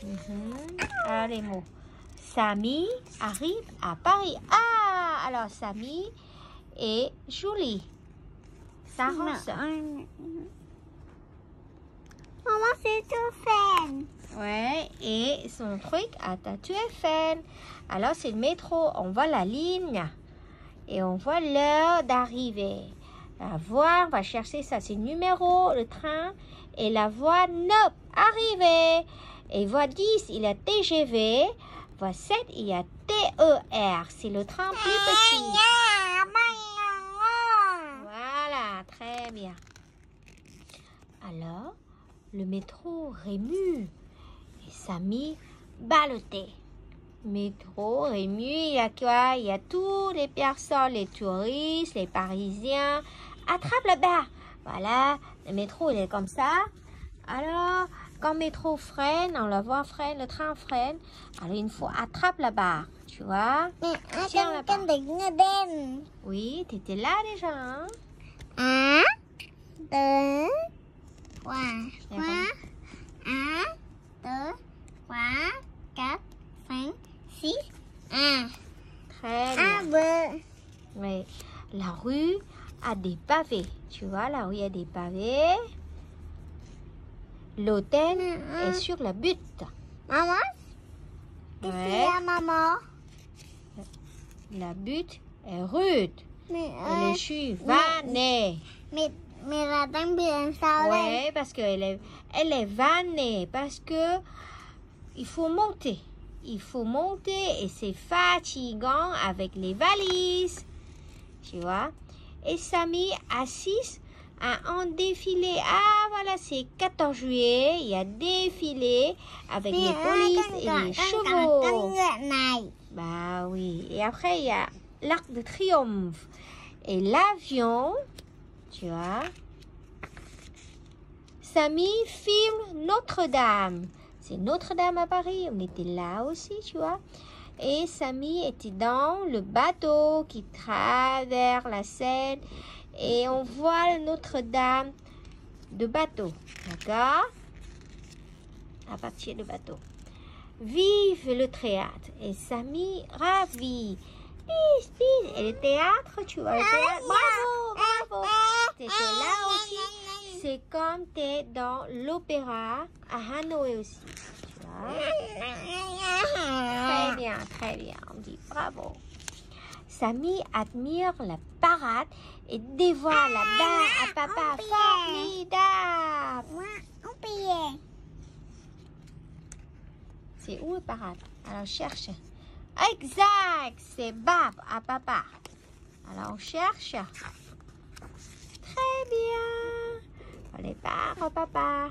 Alors, les mots. Samy arrive à Paris. Ah, alors Samy et Julie. Ça rend ça. Maman, c'est tout fait. Ouais, et son truc a tatoué Eiffel. Alors, c'est le métro. On voit la ligne et on voit l'heure d'arrivée. La voie, on va chercher ça, c'est le numéro, le train. Et la voie 9, arrivée. Et voie 10, il y a TGV. Voie 7, il y a TER. C'est le train plus petit. Voilà, très bien. Alors, le métro remue. Et Samy ballotté. Métro remue, il y a quoi? Il y a tous les personnes, les touristes, les Parisiens. Attrape la barre. Voilà, le métro, il est comme ça. Alors, quand le métro freine, on la voit freine, le train freine. Alors, il faut attraper la barre, tu vois. Tiens la barre. Oui, tu étais là déjà, hein? 1, 2, 3, 1, 2, 3, 4, 5, 6, 1. Très bien. Oui. La rue a des pavés. Tu vois, la rue a des pavés. L'hôtel est sur la butte. Maman? Ouais. C'est maman. La butte est rude. Mais, Et le chou vanné. mais la dame bien ça. Oui, parce qu'elle est vannée. Parce que il faut monter. Il faut monter et c'est fatigant avec les valises. Tu vois? Et Samy assiste à un défilé. Ah, voilà, c'est 14 juillet. Il y a défilé avec les polices et les chevaux. Bah oui. Et après, il y a l'Arc de Triomphe. Et l'avion, tu vois. Samy filme Notre-Dame. C'est Notre-Dame à Paris. On était là aussi, tu vois. Et Samy était dans le bateau qui traverse la Seine. Et on voit Notre-Dame de bateau. D'accord? À partir du bateau. Vive le théâtre. Et Samy ravi. Bis, bis. Et le théâtre, tu vois, le théâtre. Bravo, bravo. T'étais là aussi. C'est comme t'es dans l'opéra à Hanoï aussi. Tu vois? Très bien. On dit bravo. Samy admire la parade et dévoile la barre à papa. Formidable. C'est où la parade? Alors cherche. Exact, c'est barre à papa. Alors on cherche. Très bien. Les barres à papa.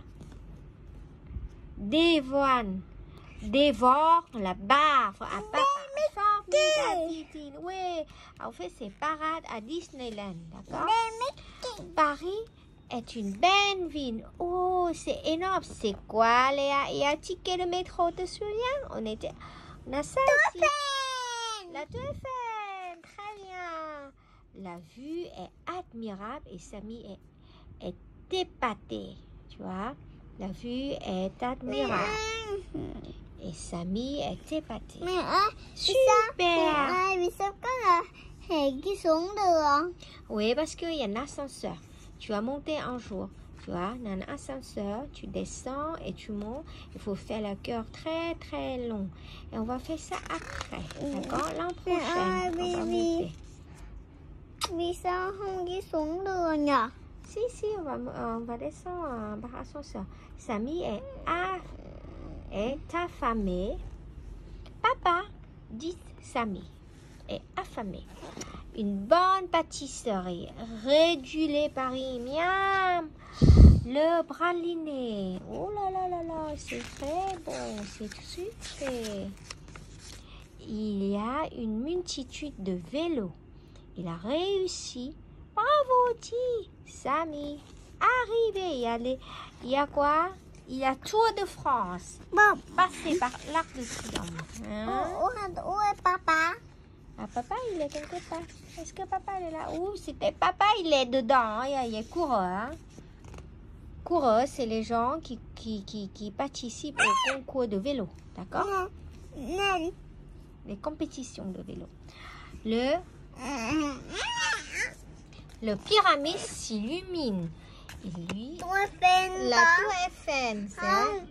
Dévore la barre à papa. Formidable. Oui, on fait ces parades à Disneyland, d'accord? Paris est une belle ville. Oh, c'est énorme. C'est quoi, Léa? Il y a un ticket de métro, te souviens? On a ça aussi. La Tour Eiffel. Très bien. La vue est admirable et Samy est épaté. Tu vois? La vue est admirable. Et Samy est épaté. Super. Oui, parce qu'il y a un ascenseur. Tu vas monter un jour. Tu vois, il y a un ascenseur. Tu descends et tu montes. Il faut faire le cœur très, très long. Et on va faire ça après. D'accord? L'an prochain, on va monter. Si, on va descendre par ascenseur. Samy est affamé. Papa, dit Samy, est affamé. Une bonne pâtisserie. Réduit Paris. Miam. Le praliné. Oh là là là là. C'est très bon. C'est sucré. Il y a une multitude de vélos. Il a réussi. Bravo, dit Samy. Arrivé. Il y a quoi? Il y a Tour de France. Passé par l'Arc de Triomphe. Hein? Où est papa? Ah, papa, il est quelque part. Est-ce que papa il est là? Ouh, c'était papa, il est dedans. Il est coureur. Hein? coureurs, c'est les gens qui participent au concours de vélo. D'accord? Les compétitions de vélo. Le pyramide s'illumine. Et lui, la tour Eiffel, c'est...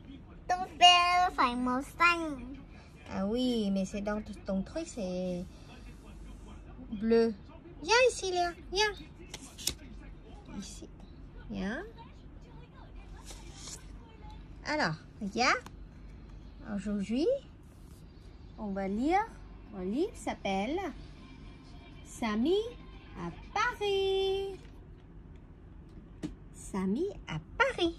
Ah oui, mais c'est dans ton truc, c'est bleu. Viens ici, Léa, viens. Ici, viens. Alors, regarde. Aujourd'hui, on va lire. Mon livre s'appelle Samy à Paris. Samy à Paris.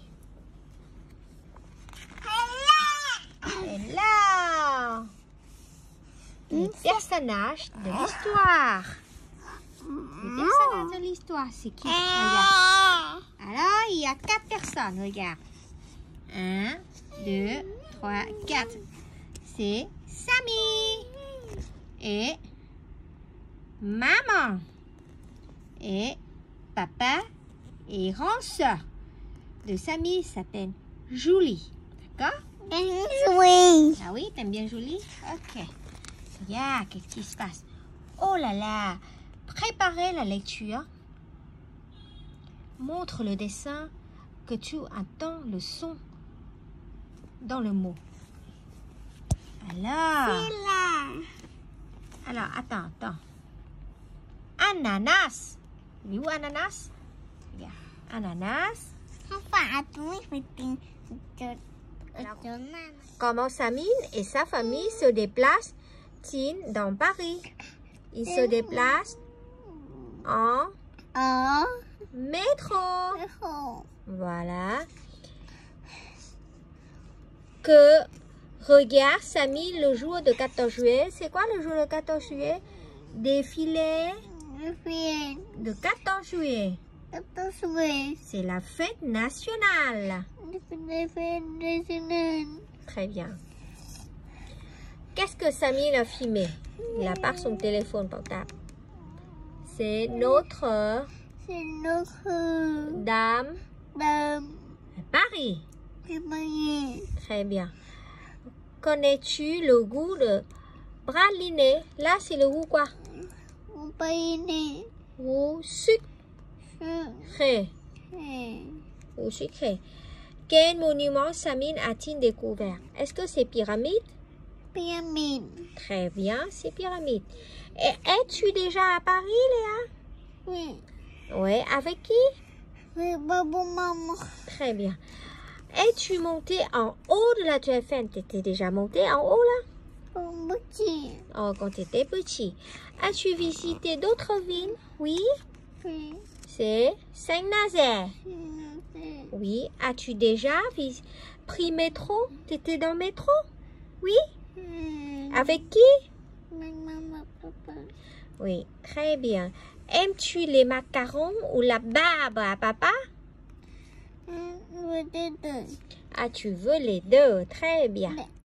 Et là, les personnages de l'histoire. Les personnages de l'histoire, c'est qui? Regarde. Alors, il y a 4 personnes, regarde. 1, 2, 3, 4. C'est Samy. Et maman. Et papa et grande sœur de Samy s'appelle Julie. D'accord? Oui. Ah oui, t'aimes bien Julie? Ok. Regarde, qu'est-ce qui se passe? Oh là là! Préparez la lecture. Montre le dessin que tu entends le son dans le mot. Alors, attends. Ananas. Il est où ananas? Regarde. Ananas. Comment Samy et sa famille se déplacent-ils dans Paris? Ils se déplacent en métro. Voilà. Que regarde Samy le jour de 14 juillet. C'est quoi le jour de 14 juillet? Défilé de 14 juillet. C'est la fête nationale. Très bien. Qu'est-ce que Samy a filmé? Il a pas son téléphone portable. C'est Notre Dame de Paris. Très bien. Connais-tu le goût de praliné? Là, c'est le goût quoi? Goût sucré. Goût sucré. Quel monument Samy a-t-il découvert? Est-ce que c'est pyramide? Très bien, c'est pyramide. Et es-tu déjà à Paris, Léa? Oui. Oui, avec qui? Maman. Très bien. Es-tu monté en haut de la tour Eiffel? Tu étais déjà monté en haut là? Oh, quand tu étais petit. As-tu visité d'autres villes? Oui. C'est Saint-Nazaire. Oui. As-tu déjà pris métro? Tu étais dans le métro? Oui. Avec qui? Maman, papa. Oui, très bien. Aimes-tu les macarons ou la barbe à papa? Ah, tu veux les deux. Très bien.